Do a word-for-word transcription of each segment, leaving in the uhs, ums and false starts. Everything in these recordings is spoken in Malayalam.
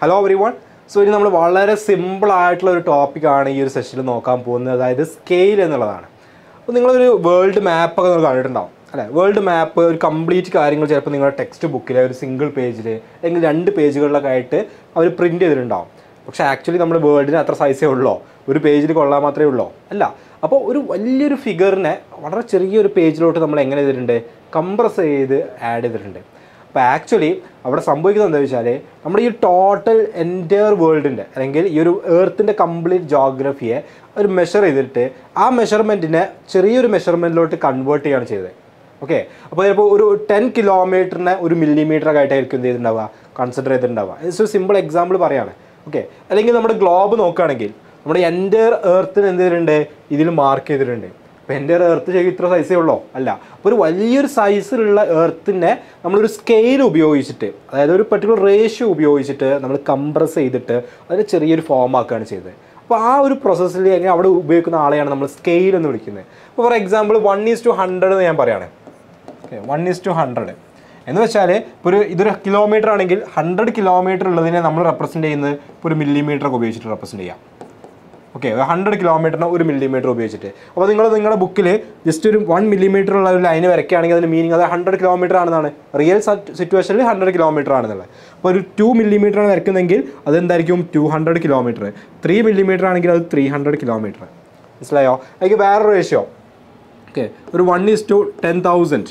Hello everyone. So ഇനി നമ്മൾ വളരെ സിമ്പിൾ ആയിട്ടുള്ള ഒരു ടോപ്പിക് ആണ് ഈ ഒരു സെഷനിൽ നോക്കാൻ പോകുന്നത്, അതായത് സ്കെയിൽ എന്നുള്ളതാണ്. അപ്പോൾ നിങ്ങളൊരു വേൾഡ് മാപ്പ് ഒക്കെ നിങ്ങൾ കണ്ടിട്ടുണ്ടാവും അല്ലേ? വേൾഡ് മാപ്പ് ഒരു കംപ്ലീറ്റ് കാര്യങ്ങൾ ചിലപ്പോൾ നിങ്ങളുടെ ടെക്സ്റ്റ് ബുക്കിൽ ഒരു സിംഗിൾ പേജിൽ അല്ലെങ്കിൽ രണ്ട് പേജുകളിലൊക്കെ ആയിട്ട് അവർ പ്രിൻറ്റ് ചെയ്തിട്ടുണ്ടാവും. പക്ഷേ ആക്ച്വലി നമ്മുടെ വേൾഡിന് അത്ര സൈസേ ഉള്ളൂ, ഒരു പേജിൽ കൊള്ളാൻ മാത്രമേ ഉള്ളൂ അല്ല. അപ്പോൾ ഒരു വലിയൊരു ഫിഗറിനെ വളരെ ചെറിയൊരു പേജിലോട്ട് നമ്മൾ എങ്ങനെ ചെയ്തിട്ടുണ്ട്, കംപ്രസ് ചെയ്ത് ആഡ് ചെയ്തിട്ടുണ്ട്. അപ്പോൾ ആക്ച്വലി അവിടെ സംഭവിക്കുന്നത് എന്താ വെച്ചാൽ നമ്മുടെ ഈ ടോട്ടൽ എൻറ്റയർ വേൾഡിൻ്റെ അല്ലെങ്കിൽ ഈ ഒരു എർത്തിൻ്റെ കംപ്ലീറ്റ് ജോഗ്രഫിയെ ഒരു മെഷർ ചെയ്തിട്ട് ആ മെഷർമെൻറ്റിനെ ചെറിയൊരു മെഷർമെൻറ്റിലോട്ട് കൺവേർട്ട് ചെയ്യുകയാണ് ചെയ്തത്. ഓക്കെ, അപ്പോൾ ചിലപ്പോൾ ഒരു ടെൻ കിലോമീറ്ററിനെ ഒരു മില്ലിമീറ്ററൊക്കെ ആയിട്ടായിരിക്കും എന്ത് ചെയ്തിട്ടുണ്ടാവുക, കൺസിഡർ ചെയ്തിട്ടുണ്ടാവുക. ഇറ്റ്സ് ഒരു സിമ്പിൾ എക്സാമ്പിൾ പറയുകയാണ്. ഓക്കെ, അല്ലെങ്കിൽ നമ്മുടെ ഗ്ലോബ് നോക്കുകയാണെങ്കിൽ നമ്മുടെ എൻറ്റയർ എർത്തിന് എന്ത് ചെയ്തിട്ടുണ്ട്, ഇതിൽ മാർക്ക് ചെയ്തിട്ടുണ്ട്. അപ്പോൾ എൻ്റെ എർത്ത് ശരിക്കും ഇത്ര സൈസേ ഉള്ളൂ അല്ല. അപ്പോൾ ഒരു വലിയൊരു സൈസിലുള്ള എർത്തിനെ നമ്മളൊരു സ്കെയിൽ ഉപയോഗിച്ചിട്ട്, അതായത് ഒരു പെർട്ടിക്കുലർ റേഷ്യോ ഉപയോഗിച്ചിട്ട് നമ്മൾ കംപ്രസ് ചെയ്തിട്ട് അതിന് ചെറിയൊരു ഫോം ആക്കുകയാണ് ചെയ്തത്. അപ്പോൾ ആ ഒരു പ്രോസസ്സിൽ അല്ലെങ്കിൽ അവിടെ ഉപയോഗിക്കുന്ന ആളെയാണ് നമ്മൾ സ്കെയിൽ എന്ന് വിളിക്കുന്നത്. ഇപ്പോൾ for example one is two hundred എന്ന് ഞാൻ പറയുകയാണ്. Okay, one is two hundred എന്ന് വെച്ചാൽ ഇപ്പോൾ ഒരു ഇതൊരു കിലോമീറ്റർ ആണെങ്കിൽ ഹൺഡ്രഡ് കിലോമീറ്റർ ഉള്ളതിനെ നമ്മൾ റെപ്രസെൻറ്റ് ചെയ്യുന്നത് ഇപ്പോൾ ഒരു മില്ലിമീറ്ററൊക്കെ ഉപയോഗിച്ചിട്ട് റെപ്രസെൻറ്റ് ചെയ്യാം. ഓക്കെ, ഹൺഡ്രഡ് കിലോമീറ്ററിന് ഒരു മില്ലിമീറ്റർ ഉപയോഗിച്ചിട്ട്. അപ്പോൾ നിങ്ങൾ നിങ്ങളുടെ ബുക്കിൽ ജസ്റ്റ് ഒരു വൺ മില്ലിമീറ്റർ ഉള്ള ഒരു ലൈന് വരയ്ക്കുകയാണെങ്കിൽ അതിന് മീനിങ് അത് ഹൺഡ്രഡ് കിലോമീറ്റർ ആണെന്നാണ്. റിയൽ സിറ്റുവേഷനിൽ ഹൺഡ്രഡ് കിലോമീറ്റർ ആണെന്നുള്ളത്. അപ്പോൾ ഒരു ടു മില്ലിമീറ്റർ ആണ് വരയ്ക്കുന്നതെങ്കിൽ അതെന്തായിരിക്കും two hundred kilometre. Three millimetre ആണെങ്കിൽ അത് ത്രീ ഹൺഡ്രഡ് കിലോമീറ്റർ. മനസ്സിലായോ? അതിലേക്ക് വേറൊരു റേഷ്യോ. ഓക്കെ, ഒരു one is two ten thousand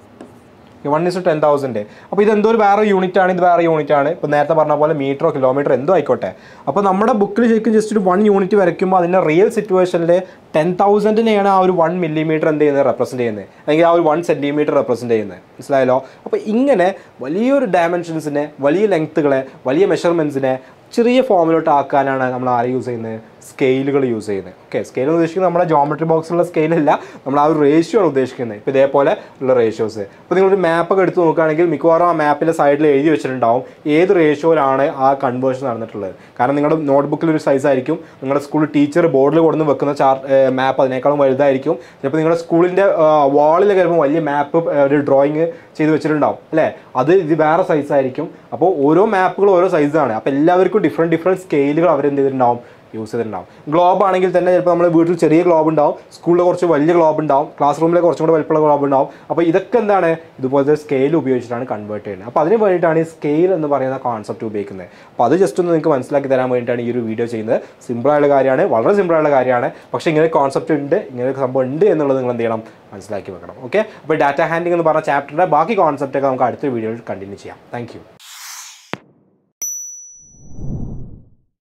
one is two ten thousand. അപ്പോൾ ഇതെന്തോ ഒരു വേറെ യൂണിറ്റ് ആണ്, ഇത് വേറെ യൂണിറ്റ് ആണ്. ഇപ്പോൾ നേരത്തെ പറഞ്ഞ പോലെ മീറ്ററോ കിലോമീറ്റർ എന്തോ ആയിക്കോട്ടെ. അപ്പോൾ നമ്മുടെ ബുക്കിൽ ശരിക്കും ജസ്റ്റ് ഒരു വൺ യൂണിറ്റ് വരയ്ക്കുമ്പോൾ അതിൻ്റെ റിയൽ സിറ്റുവേഷനിൽ ടെൻ തൗസൻഡിനെയാണ് ആ ഒരു വൺ മില്ലിമീറ്റർ എന്ത് ചെയ്യുന്നത്, റെപ്രസെൻറ്റ് ചെയ്യുന്നത്, അല്ലെങ്കിൽ ആ ഒരു വൺ സെൻറ്റിമീറ്റർ റെപ്രസെൻറ്റ് ചെയ്യുന്നത്. മനസ്സിലായല്ലോ? അപ്പോൾ ഇങ്ങനെ വലിയൊരു ഡയമെൻഷൻസിനെ, വലിയ ലെങ്ത്തുകളെ, വലിയ മെഷർമെൻറ്റ്സിനെ ചെറിയ ഫോമിലോട്ട് ആക്കാനാണ് നമ്മൾ ആരെ യൂസ് ചെയ്യുന്നത്, സ്കെയിലുകൾ യൂസ് ചെയ്യുന്നത്. ഓക്കെ, സ്കെയിൽ എന്ന് ഉദ്ദേശിക്കുന്നത് നമ്മുടെ ജോമെട്രി ബോക്സിലുള്ള സ്കെയിലല്ല, നമ്മൾ ആ ഒരു റേഷ്യോ ആണ് ഉദ്ദേശിക്കുന്നത്. ഇപ്പോൾ ഇതേപോലെ ഉള്ള റേഷ്യോസ്. ഇപ്പോൾ നിങ്ങളൊരു മാപ്പൊക്കെ എടുത്ത് നോക്കുകയാണെങ്കിൽ മിക്കവാറും ആ മാപ്പിൻ്റെ സൈഡിൽ എഴുതി വെച്ചിട്ടുണ്ടാവും ഏത് റേഷ്യോയിലാണ് ആ കൺവേർഷൻ നടന്നിട്ടുള്ളത്. കാരണം നിങ്ങളുടെ നോട്ട്ബുക്കിൽ ഒരു സൈസ് ആയിരിക്കും, നിങ്ങളുടെ സ്കൂൾ ടീച്ചർ ബോർഡിൽ കൊടുന്ന് വെക്കുന്ന ചാർട്ട് മാപ്പ് അതിനേക്കാളും വലുതായിരിക്കും. ചിലപ്പോൾ നിങ്ങളുടെ സ്കൂളിൻ്റെ വാളിൽ ചിലപ്പോൾ വലിയ മാപ്പ് ഒരു ഡ്രോയിങ് ചെയ്ത് വെച്ചിട്ടുണ്ടാവും അല്ലേ, അത് ഇത് വേറെ സൈസായിരിക്കും. അപ്പോൾ ഓരോ മാപ്പുകളും ഓരോ സൈസാണ്. അപ്പോൾ എല്ലാവർക്കും ഡിഫറെൻറ്റ് ഡിഫറെൻറ്റ് സ്കെയിലുകൾ അവരെന്ത് ചെയ്തിട്ടുണ്ടാവും, യൂസ് ചെയ്തിട്ടുണ്ടാവും. ഗ്ലോബ് ആണെങ്കിൽ തന്നെ ചിലപ്പോൾ നമ്മൾ വീട്ടിൽ ചെറിയ ഗ്ലോബ് ഉണ്ടാവും, സ്കൂളിൽ കുറച്ച് വലിയ ഗ്ലോബ് ഉണ്ടാവും, ക്ലാസ് റൂമിൽ കുറച്ചും കൂടെ വലിപ്പമുള്ള ഗ്ലോബ് ഉണ്ടാവും. അപ്പോൾ ഇതൊക്കെ എന്താണ്, ഇതുപോലത്തെ സ്കെയിൽ ഉപയോഗിച്ചിട്ടാണ് കൺവേർട്ട് ചെയ്യുന്നത്. അപ്പോൾ അതിന് വേണ്ടിയിട്ടാണ് ഈ സ്കെയിൽ എന്ന് പറയുന്ന കോൺസെപ്റ്റ് ഉപയോഗിക്കുന്നത്. അപ്പോൾ അത് ജസ്റ്റ് ഒന്ന് നിങ്ങൾക്ക് മനസ്സിലാക്കി തരാൻ വേണ്ടിയിട്ടാണ് ഈ ഒരു വീഡിയോ ചെയ്യുന്നത്. സിമ്പിളായുള്ള കാര്യമാണ്, വളരെ സിമ്പിളായുള്ള കാര്യമാണ്. പക്ഷേ ഇങ്ങനെ കോൺസെപ്റ്റ് ഉണ്ട്, ഇങ്ങനെ സംഭവം ഉണ്ട് എന്നുള്ളത് നിങ്ങൾ എന്ത് ചെയ്യണം, മനസ്സിലാക്കി വെക്കണം. ഓക്കെ, അപ്പോൾ ഡാറ്റ ഹാൻഡ്ലിംഗ് എന്ന് പറഞ്ഞ ചാപ്റ്ററിൻ്റെ ബാക്കി കോൺസെപ്റ്റൊക്കെ നമുക്ക് അടുത്ത വീഡിയോയിൽ കണ്ടിന്യൂ ചെയ്യാം. താങ്ക്